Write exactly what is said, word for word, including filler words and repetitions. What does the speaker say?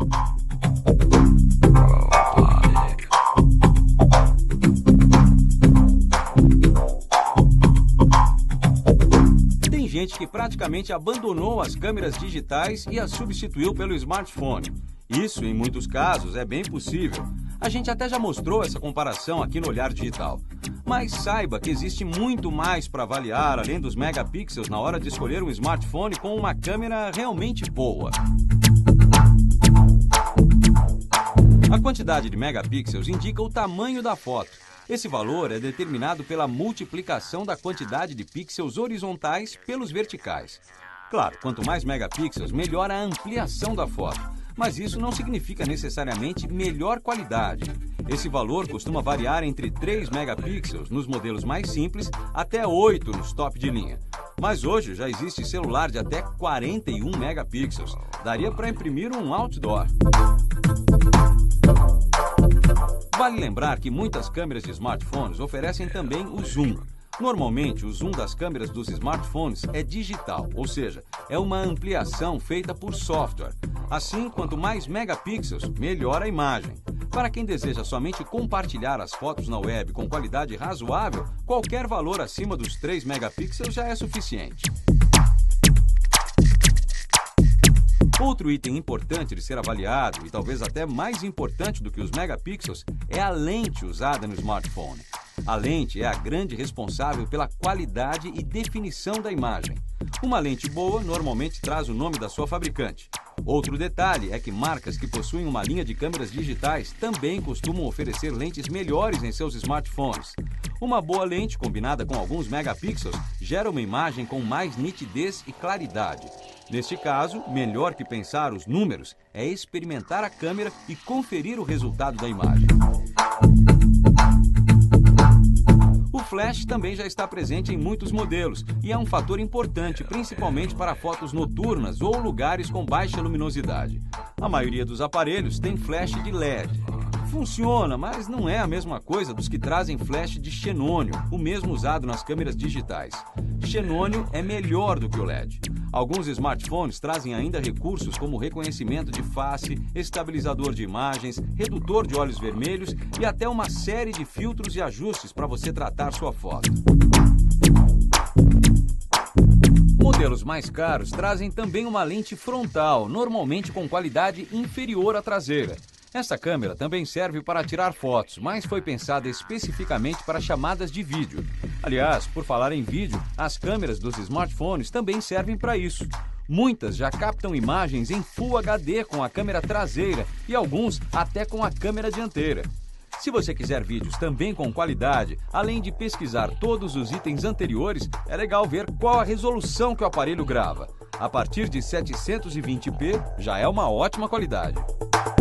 Tem gente que praticamente abandonou as câmeras digitais e as substituiu pelo smartphone. Isso, em muitos casos, é bem possível. A gente até já mostrou essa comparação aqui no Olhar Digital. Mas saiba que existe muito mais para avaliar, além dos megapixels, na hora de escolher um smartphone com uma câmera realmente boa. A quantidade de megapixels indica o tamanho da foto. Esse valor é determinado pela multiplicação da quantidade de pixels horizontais pelos verticais. Claro, quanto mais megapixels, melhor a ampliação da foto. Mas isso não significa necessariamente melhor qualidade. Esse valor costuma variar entre três megapixels nos modelos mais simples até oito nos top de linha. Mas hoje já existe celular de até quarenta e um megapixels. Daria para imprimir um outdoor. Vale lembrar que muitas câmeras de smartphones oferecem também o zoom. Normalmente, o zoom das câmeras dos smartphones é digital, ou seja, é uma ampliação feita por software. Assim, quanto mais megapixels, melhor a imagem. Para quem deseja somente compartilhar as fotos na web com qualidade razoável, qualquer valor acima dos três megapixels já é suficiente. Outro item importante de ser avaliado, e talvez até mais importante do que os megapixels, é a lente usada no smartphone. A lente é a grande responsável pela qualidade e definição da imagem. Uma lente boa normalmente traz o nome da sua fabricante. Outro detalhe é que marcas que possuem uma linha de câmeras digitais também costumam oferecer lentes melhores em seus smartphones. Uma boa lente combinada com alguns megapixels gera uma imagem com mais nitidez e claridade. Neste caso, melhor que pensar os números é experimentar a câmera e conferir o resultado da imagem. O flash também já está presente em muitos modelos e é um fator importante, principalmente para fotos noturnas ou lugares com baixa luminosidade. A maioria dos aparelhos tem flash de L E D. Funciona, mas não é a mesma coisa dos que trazem flash de xenônio, o mesmo usado nas câmeras digitais. Xenônio é melhor do que o L E D. Alguns smartphones trazem ainda recursos como reconhecimento de face, estabilizador de imagens, redutor de olhos vermelhos e até uma série de filtros e ajustes para você tratar sua foto. Modelos mais caros trazem também uma lente frontal, normalmente com qualidade inferior à traseira. Essa câmera também serve para tirar fotos, mas foi pensada especificamente para chamadas de vídeo. Aliás, por falar em vídeo, as câmeras dos smartphones também servem para isso. Muitas já captam imagens em Full H D com a câmera traseira e alguns até com a câmera dianteira. Se você quiser vídeos também com qualidade, além de pesquisar todos os itens anteriores, é legal ver qual a resolução que o aparelho grava. A partir de setecentos e vinte p já é uma ótima qualidade.